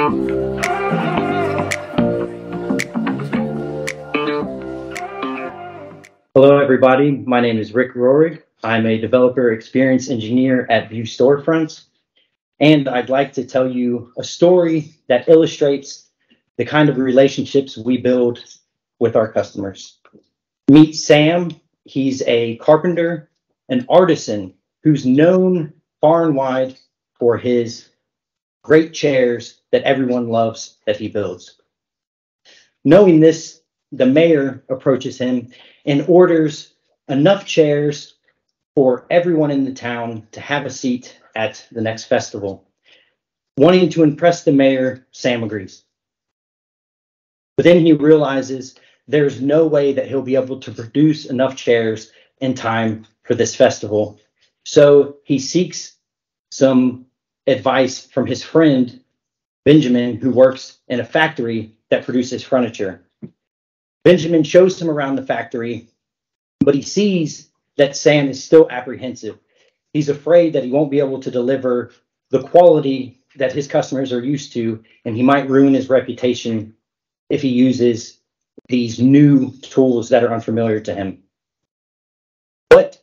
Hello, everybody. My name is Rick Rohrig. I'm a developer experience engineer at Vue Storefront, and I'd like to tell you a story that illustrates the kind of relationships we build with our customers. Meet Sam. He's a carpenter, an artisan who's known far and wide for his great chairs that everyone loves that he builds. Knowing this, the mayor approaches him and orders enough chairs for everyone in the town to have a seat at the next festival. Wanting to impress the mayor, Sam agrees. But then he realizes there's no way that he'll be able to produce enough chairs in time for this festival. So he seeks some advice from his friend, Benjamin, who works in a factory that produces furniture. Benjamin shows him around the factory, but he sees that Sam is still apprehensive. He's afraid that he won't be able to deliver the quality that his customers are used to, and he might ruin his reputation if he uses these new tools that are unfamiliar to him. But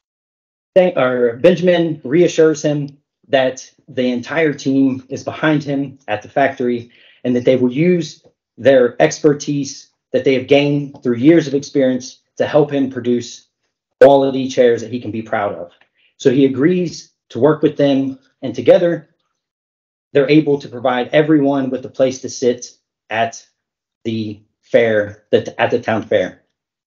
Benjamin reassures him that the entire team is behind him at the factory and that they will use their expertise that they have gained through years of experience to help him produce quality chairs that he can be proud of. So he agrees to work with them, and together they're able to provide everyone with a place to sit at the fair, at the town fair.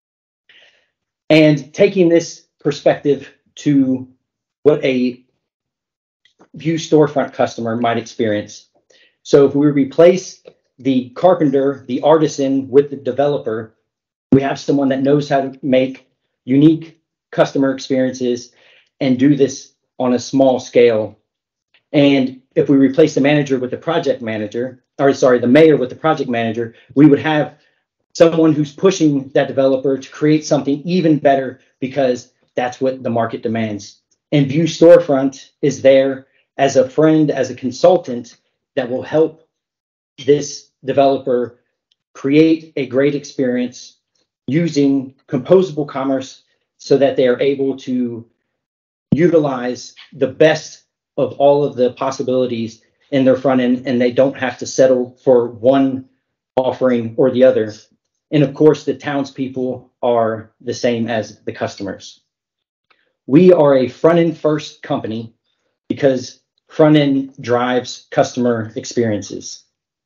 And taking this perspective to what a Vue Storefront customer might experience. So if we replace the carpenter, the artisan, with the developer, we have someone that knows how to make unique customer experiences and do this on a small scale. And if we replace the manager with the project manager, the mayor with the project manager, we would have someone who's pushing that developer to create something even better because that's what the market demands. And Vue Storefront is there as a friend, as a consultant that will help this developer create a great experience using composable commerce so that they are able to utilize the best of all of the possibilities in their front end, and they don't have to settle for one offering or the other. And of course, the townspeople are the same as the customers. We are a front-end first company because front-end drives customer experiences.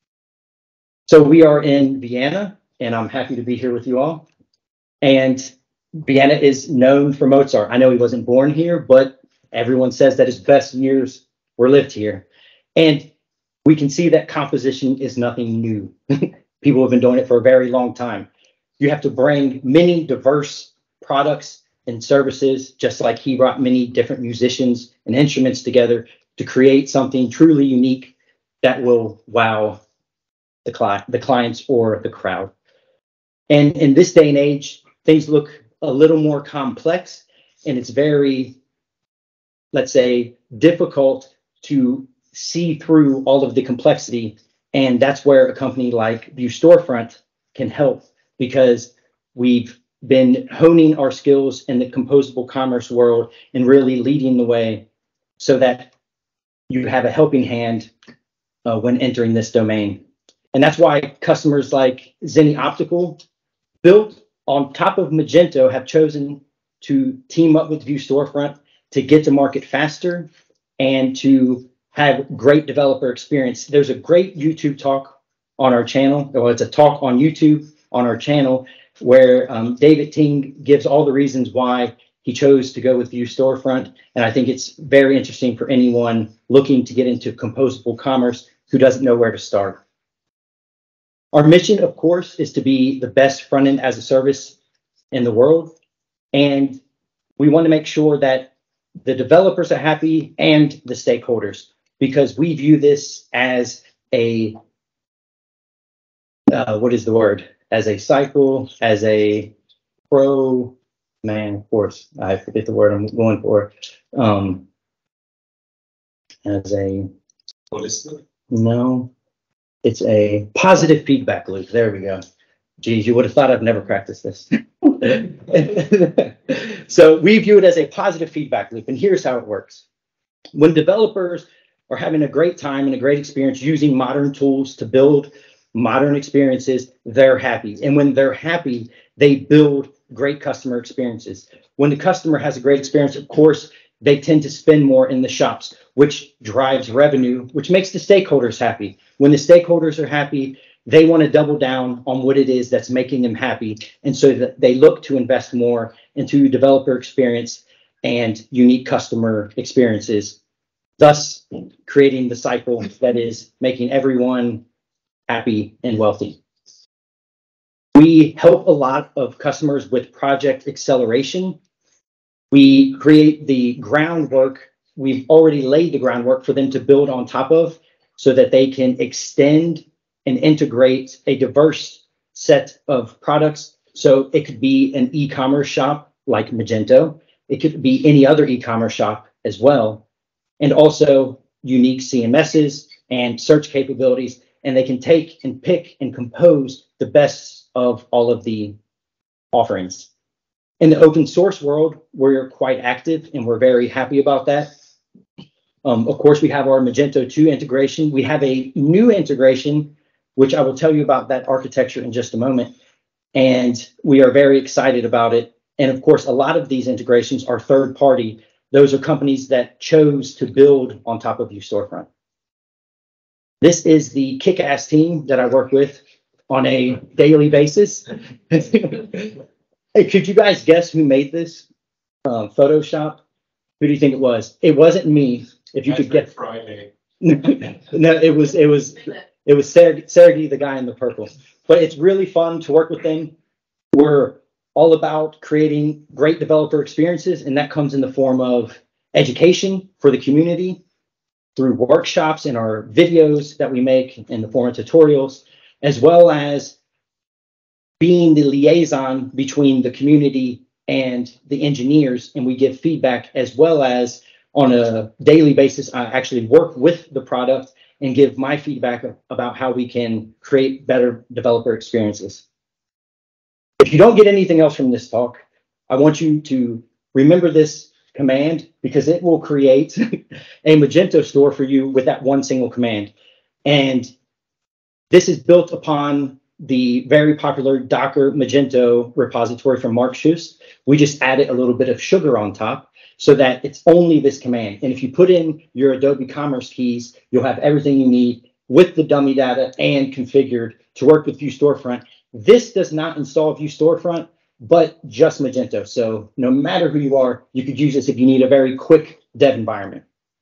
So we are in Vienna, and I'm happy to be here with you all. And Vienna is known for Mozart. I know he wasn't born here, but everyone says that his best years were lived here. And we can see that composition is nothing new. People have been doing it for a very long time. You have to bring many diverse products and services, just like he brought many different musicians and instruments together to create something truly unique that will wow the clients or the crowd. And in this day and age, things look a little more complex, and it's very, let's say, difficult to see through all of the complexity. And that's where a company like Vue Storefront can help, because we've been honing our skills in the composable commerce world and really leading the way so that you have a helping hand when entering this domain. And that's why customers like Zenny Optical, built on top of Magento, have chosen to team up with Vue Storefront to get to market faster and to have great developer experience. There's a great YouTube talk on our channel. Well, it's a talk on YouTube on our channel where David Ting gives all the reasons why he chose to go with Vue Storefront. And I think it's very interesting for anyone looking to get into composable commerce who doesn't know where to start. Our mission, of course, is to be the best front-end as a service in the world. And we want to make sure that the developers are happy and the stakeholders, because we view this as a, as a cycle, as a of course, I forget the word I'm going for. As a, holistic? No. It's a positive feedback loop. There we go. Geez, you would have thought I've never practiced this. So we view it as a positive feedback loop, and here's how it works. When developers are having a great time and a great experience using modern tools to build modern experiences, they're happy. And when they're happy, they build great customer experiences. When the customer has a great experience, of course, they tend to spend more in the shops, which drives revenue, which makes the stakeholders happy. When the stakeholders are happy, they want to double down on what it is that's making them happy. And so that they look to invest more into developer experience and unique customer experiences, thus creating the cycle that is making everyone happy and wealthy. We help a lot of customers with project acceleration. We create the groundwork. We've already laid the groundwork for them to build on top of so that they can extend and integrate a diverse set of products. So it could be an e-commerce shop like Magento. It could be any other e-commerce shop as well. And also unique CMSs and search capabilities. And they can take and pick and compose the best of all of the offerings. In the open source world, we're quite active and we're very happy about that. Of course, we have our Magento 2 integration. We have a new integration, which I will tell you about that architecture in just a moment. And we are very excited about it. And of course, a lot of these integrations are third party. Those are companies that chose to build on top of Vue Storefront. This is the kick-ass team that I work with on a daily basis. Hey, could you guys guess who made this Photoshop? Who do you think it was? It wasn't me. If you could guess. Friday. No, it was Sergey, the guy in the purple. But it's really fun to work with them. We're all about creating great developer experiences, and that comes in the form of education for the community through workshops and our videos that we make in the form of tutorials, as well as being the liaison between the community and the engineers, and we give feedback, as well as on a daily basis, I actually work with the product and give my feedback about how we can create better developer experiences. If you don't get anything else from this talk, I want you to remember this command, because it will create a Magento store for you with that one single command. And this is built upon the very popular Docker Magento repository from Mark Schuss. We just added a little bit of sugar on top so that it's only this command. And if you put in your Adobe Commerce keys, you'll have everything you need with the dummy data and configured to work with Vue Storefront. This does not install Vue Storefront, but just Magento. So no matter who you are, you could use this if you need a very quick dev environment.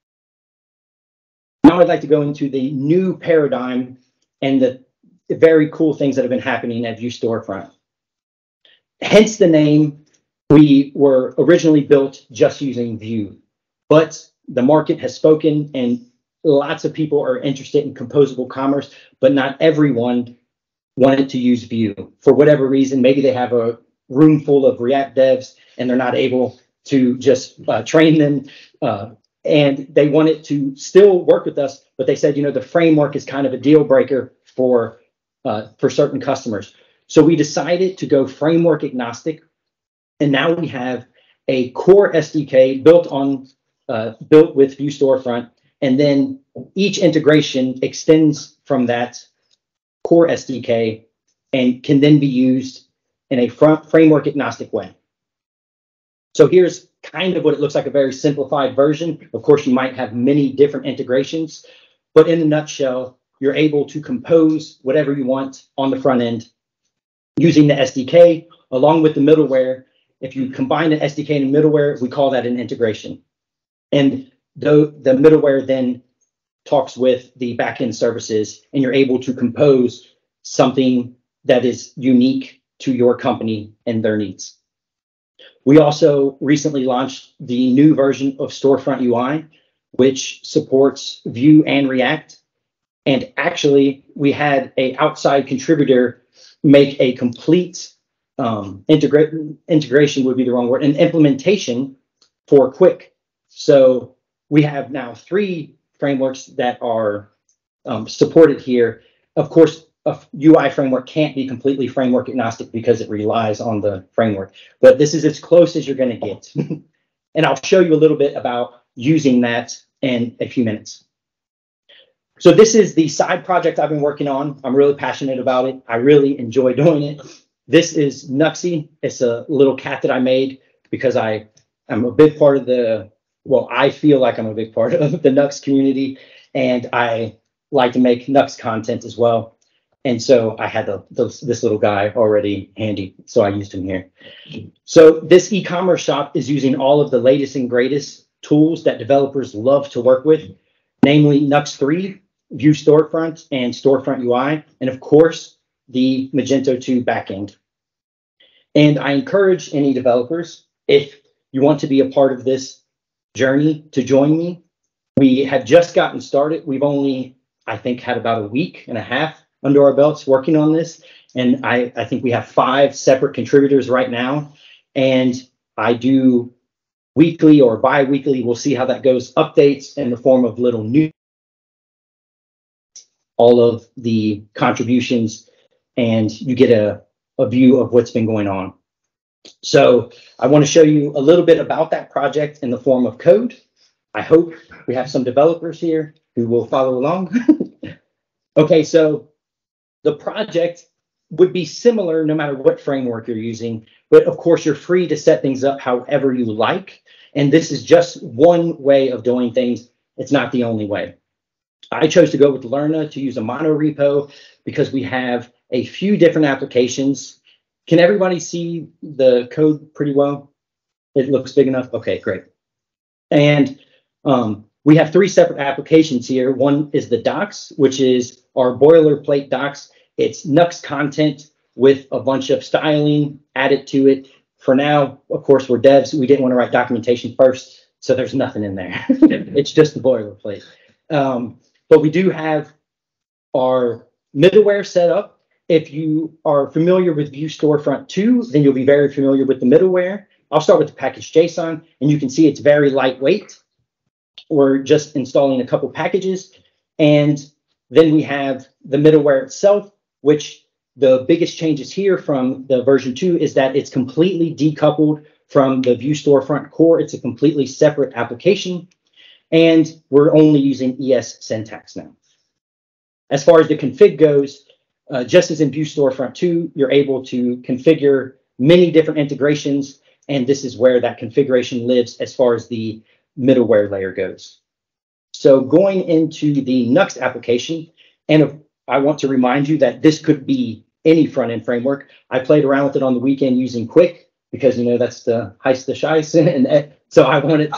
Now I'd like to go into the new paradigm and the very cool things that have been happening at Vue Storefront. Hence the name. We were originally built just using Vue, but the market has spoken and lots of people are interested in composable commerce, but not everyone wanted to use Vue for whatever reason. Maybe they have a room full of React devs and they're not able to just train them. And they wanted to still work with us, but they said, the framework is kind of a deal breaker for certain customers. So we decided to go framework agnostic. And now we have a core SDK built with Vue Storefront. And then each integration extends from that core SDK and can then be used in a framework agnostic way. So here's kind of what it looks like, a very simplified version. Of course, you might have many different integrations, but in a nutshell, you're able to compose whatever you want on the front end using the SDK along with the middleware. If you combine the SDK and the middleware, we call that an integration. And the middleware then talks with the backend services, and you're able to compose something that is unique to your company and their needs. We also recently launched the new version of Storefront UI, which supports Vue and React. And actually, we had an outside contributor make a complete integration would be the wrong word, an implementation for Quick. So we have now 3 frameworks that are supported here. of course, a UI framework can't be completely framework agnostic because it relies on the framework, but this is as close as you're going to get. And I'll show you a little bit about using that in a few minutes. So this is the side project I've been working on. I'm really passionate about it. I really enjoy doing it. This is Nuxie. It's a little cat that I made because I'm a big part of I feel like I'm a big part of the Nux community, and I like to make Nux content as well. And so I had this little guy already handy, so I used him here. So this e-commerce shop is using all of the latest and greatest tools that developers love to work with, namely Nux 3, Vue Storefront, and Storefront UI, and of course, the Magento 2 backend. And I encourage any developers, if you want to be a part of this journey, to join me. We have just gotten started. We've only, I think, had about a week and a half under our belts working on this. And I think we have 5 separate contributors right now. And I do weekly or bi-weekly, we'll see how that goes, updates in the form of little news, all of the contributions, and you get a view of what's been going on. So I want to show you a little bit about that project in the form of code. I hope we have some developers here who will follow along. Okay, so the project would be similar no matter what framework you're using, but of course you're free to set things up however you like. And this is just one way of doing things. It's not the only way. I chose to go with Lerna to use a mono repo because we have a few different applications. Can everybody see the code pretty well? It looks big enough? Okay, great. And we have 3 separate applications here. One is the docs, which is our boilerplate docs. It's Nux content with a bunch of styling added to it. For now, of course, we're devs. We didn't want to write documentation first, so there's nothing in there. It's just the boilerplate. But we do have our middleware set up. If you are familiar with Vue Storefront 2, then you'll be very familiar with the middleware. I'll start with the package JSON, and you can see it's very lightweight. We're just installing a couple packages. And then we have the middleware itself, which the biggest changes here from the version 2 is that it's completely decoupled from the Vue Storefront core. It's a completely separate application. And we're only using ES syntax now. As far as the config goes, just as in Vue Storefront 2, you're able to configure many different integrations, and this is where that configuration lives as far as the middleware layer goes. So going into the Nux application, and I want to remind you that this could be any front-end framework. I played around with it on the weekend using Quick because, you know, that's the heist the shice, and so I wanted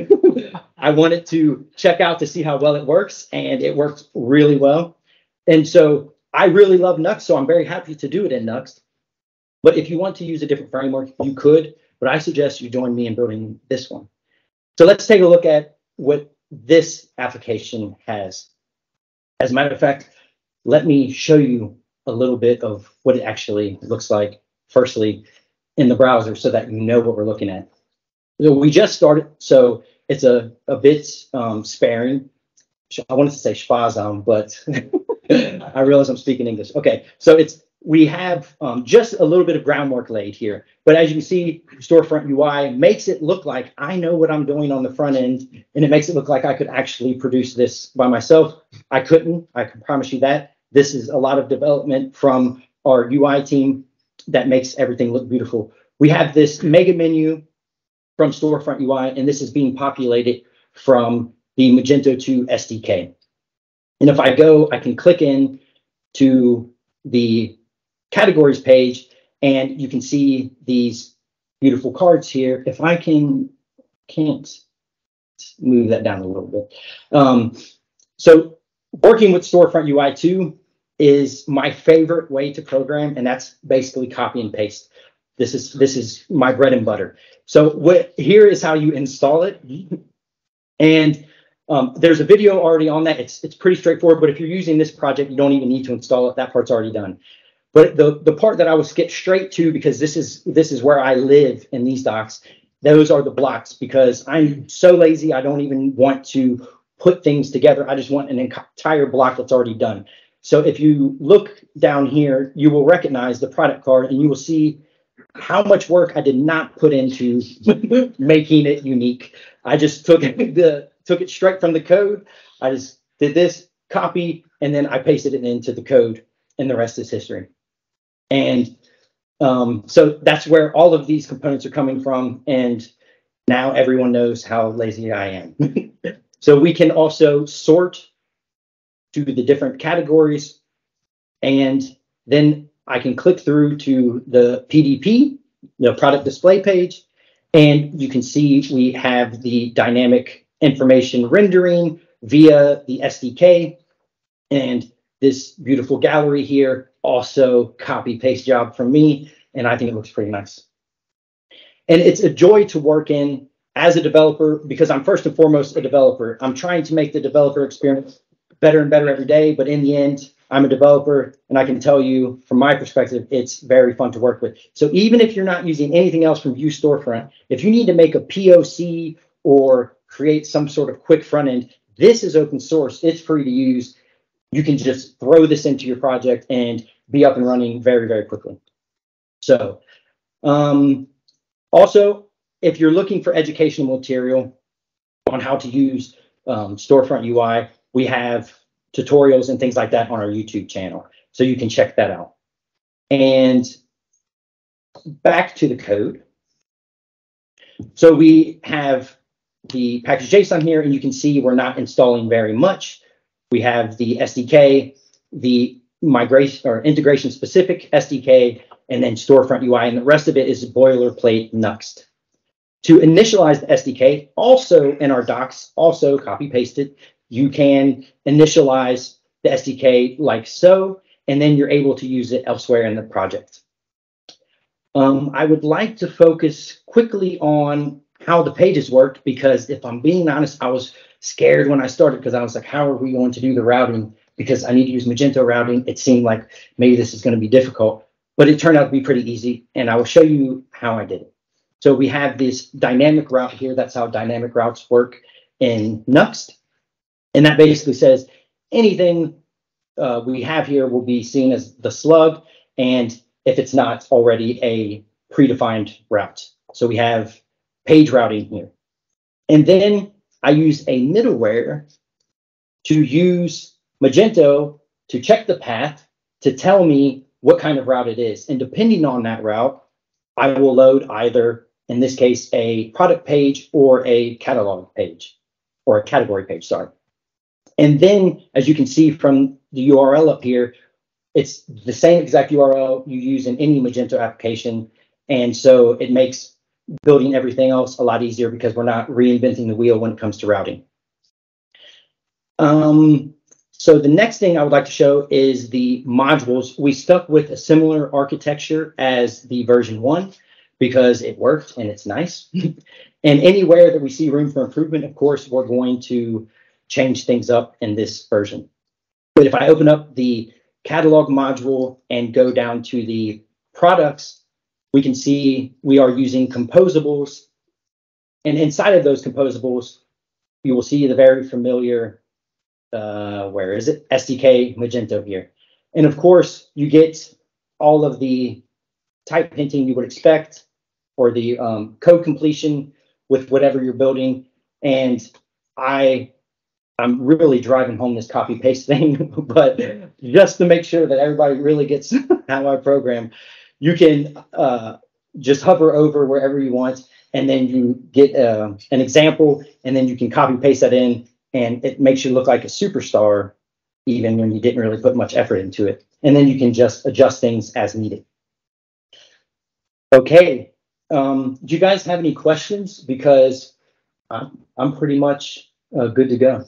to check out to see how well it works, and it works really well. And so I really love Nux, so I'm very happy to do it in Nux. But if you want to use a different framework, you could, but I suggest you join me in building this one. So let's take a look at what this application has. As a matter of fact, let me show you a little bit of what it actually looks like, firstly, in the browser so that you know what we're looking at. So we just started, so it's a bit sparing. I wanted to say spazam, but I realize I'm speaking English. Okay, so we have just a little bit of groundwork laid here. But as you can see, Storefront UI makes it look like I know what I'm doing on the front end, and it makes it look like I could actually produce this by myself. I couldn't, I can promise you that. This is a lot of development from our UI team that makes everything look beautiful. We have this mega menu from Storefront UI, and this is being populated from the Magento 2 SDK. And if I go, I can click in to the categories page, and you can see these beautiful cards here. If I can't move that down a little bit. So working with Storefront UI 2 is my favorite way to program, and that's basically copy and paste. This is my bread and butter. So here is how you install it. And there's a video already on that. It's pretty straightforward, but if you're using this project, you don't even need to install it. That part's already done. But the part that I will skip straight to, because this is where I live in these docs, those are the blocks, because I'm so lazy, I don't even want to put things together. I just want an entire block that's already done. So if you look down here, you will recognize the product card and you will see how much work I did not put into making it unique. I just took it straight from the code. I just did this copy and then I pasted it into the code and the rest is history. And so that's where all of these components are coming from. And now everyone knows how lazy I am. So we can also sort to the different categories. And then I can click through to the PDP, the product display page. And you can see we have the dynamic information rendering via the SDK. And this beautiful gallery here, also copy paste job from me. And I think it looks pretty nice. And it's a joy to work in as a developer because I'm first and foremost a developer. I'm trying to make the developer experience better and better every day. But in the end, I'm a developer and I can tell you from my perspective, it's very fun to work with. So even if you're not using anything else from Vue Storefront, if you need to make a POC or create some sort of quick front end, this is open source. It's free to use. You can just throw this into your project and be up and running very, very quickly. So also, if you're looking for educational material on how to use Storefront UI, we have tutorials and things like that on our YouTube channel. So you can check that out. And back to the code. So we have the package.json here, and you can see we're not installing very much. We have the SDK, the migration or integration specific SDK, and then Storefront UI, and the rest of it is boilerplate Nuxt. To initialize the SDK, also in our docs, also copy pasted, you can initialize the SDK like so, and then you're able to use it elsewhere in the project. I would like to focus quickly on how the pages worked, because if I'm being honest, I was scared when I started because I was like, how are we going to do the routing? Because I need to use Magento routing. It seemed like maybe this is going to be difficult, but it turned out to be pretty easy. And I will show you how I did it. So we have this dynamic route here. That's how dynamic routes work in Nuxt. And that basically says anything we have here will be seen as the slug. And if it's not, it's already a predefined route. So we have page routing here. And then I use a middleware to use Magento to check the path to tell me what kind of route it is. And depending on that route, I will load either, in this case, a product page or a catalog page, or a category page, sorry. And then, as you can see from the URL up here, it's the same exact URL you use in any Magento application. And so it makes building everything else a lot easier because we're not reinventing the wheel when it comes to routing. So the next thing I would like to show is the modules. We stuck with a similar architecture as the version 1 because it worked and it's nice. And anywhere that we see room for improvement, of course, we're going to change things up in this version. But if I open up the catalog module and go down to the products, we can see we are using composables. And inside of those composables, you will see the very familiar, where is it? SDK Magento here. And of course, you get all of the type hinting you would expect, or the code completion with whatever you're building. And I'm really driving home this copy paste thing, but just to make sure that everybody really gets how I program, you can just hover over wherever you want, and then you get an example, and then you can copy paste that in, and it makes you look like a superstar, even when you didn't really put much effort into it. And then you can just adjust things as needed. Okay, do you guys have any questions? Because I'm pretty much good to go.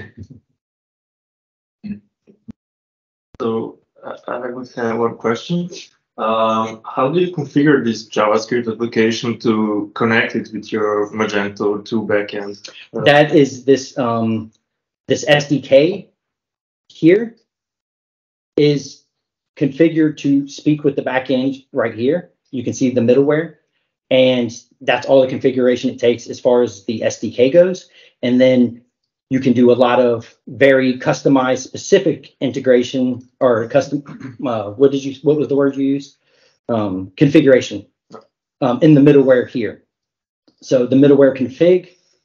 So I would have one question. How do you configure this JavaScript application to connect it with your Magento 2 backend? That is this this SDK here is configured to speak with the backend right here. You can see the middleware, and that's all the configuration it takes as far as the SDK goes. And then You can do a lot of very customized, specific integration or custom. What was the word you used? Configuration in the middleware here. So the middleware config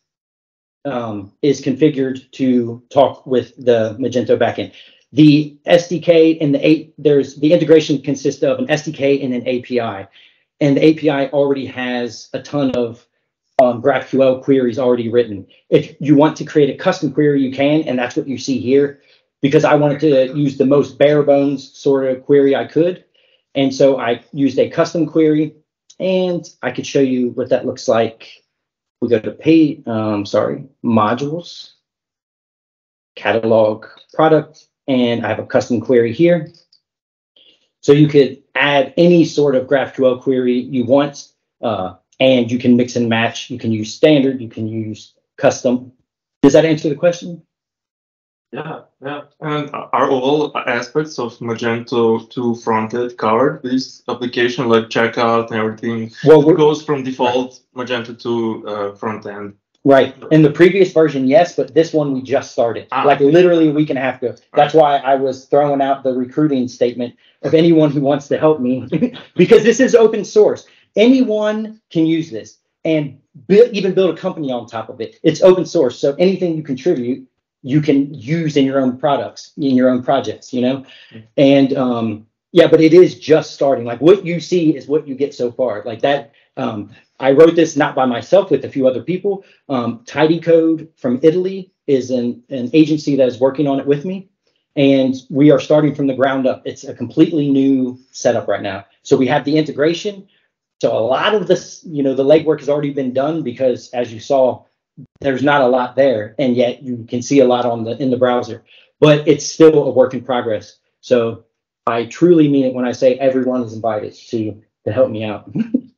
is configured to talk with the Magento backend. The SDK and the integration consists of an SDK and an API, and the API already has a ton of GraphQL queries already written. If you want to create a custom query, you can, and that's what you see here. Because I wanted to use the most bare bones sort of query I could, and so I used a custom query, and I could show you what that looks like. We go to modules, catalog, product, and I have a custom query here. So you could add any sort of GraphQL query you want, and you can mix and match. You can use standard, you can use custom. Does that answer the question? Yeah. And are all aspects of Magento 2 frontend covered? This application, like checkout and everything, goes from default Magento 2 frontend. Right. In the previous version, yes, but this one we just started, like literally a week and a half ago. That's why I was throwing out the recruiting statement of anyone who wants to help me, because this is open source. Anyone can use this and even build a company on top of it. It's open source, so anything you contribute, you can use in your own products, in your own projects, you know? And yeah, but it is just starting. Like what you see is what you get so far. Like that, I wrote this not by myself, with a few other people. Tidy Code from Italy is an agency that is working on it with me. And we are starting from the ground up. It's a completely new setup right now. So we have the integration. So a lot of this, you know, the legwork has already been done, because as you saw, there's not a lot there, and yet you can see a lot in the browser, but it's still a work in progress. So I truly mean it when I say everyone is invited to help me out.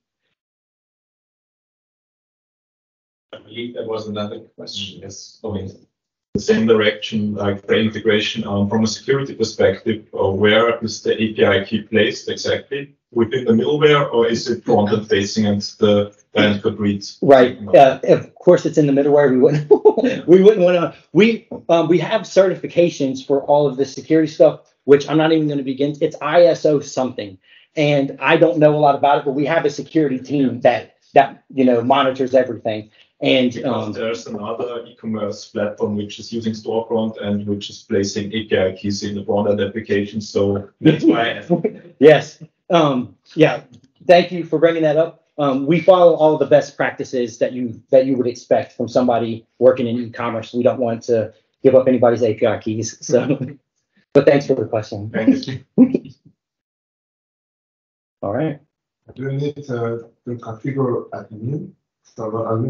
I believe there was another question. Yes, going the same direction, like the integration from a security perspective. Where is the API key placed exactly? Within the middleware, or is it front-end facing and the client could read? Right. Of course, it's in the middleware. We wouldn't want to. We have certifications for all of this security stuff, which I'm not even going to begin. It's ISO something, and I don't know a lot about it, but we have a security team that you know monitors everything. And there's another e-commerce platform which is using Storefront and which is placing API keys in the front-end application. So that's why. Yes. Yeah. Thank you for bringing that up. We follow all the best practices that you would expect from somebody working in e-commerce. We don't want to give up anybody's API keys. So, but thanks for the question. Thank you. All right. Do you need to configure admin? You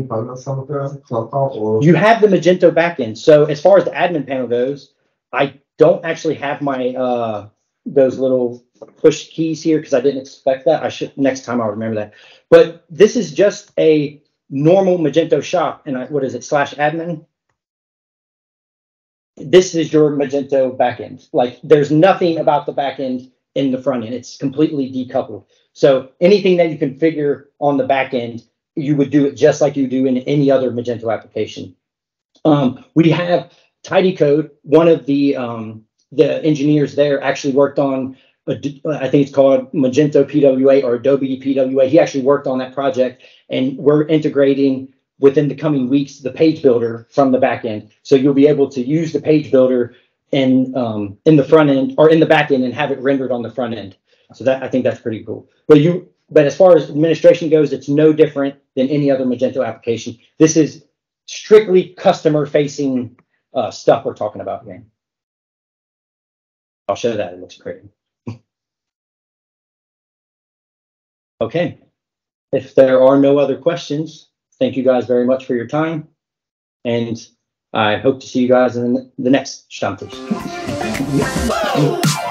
have the Magento backend. So as far as the admin panel goes, I don't actually have my those little push keys here because I didn't expect that. I should next time I'll remember that. But this is just a normal Magento shop, and what is it, /admin? This is your Magento backend. Like there's nothing about the backend in the front end. It's completely decoupled. So anything that you configure on the backend, you would do it just like you do in any other Magento application. We have Tidy Code. One of the engineers there actually worked on, I think it's called Magento PWA or Adobe PWA. He actually worked on that project, and we're integrating within the coming weeks the page builder from the back end. So you'll be able to use the page builder in the front end or in the back end and have it rendered on the front end. So that, I think that's pretty cool. But as far as administration goes, it's no different than any other Magento application. This is strictly customer-facing stuff we're talking about here. I'll show that. It looks pretty. Okay. If there are no other questions, thank you guys very much for your time. And I hope to see you guys in the next Stammtisch.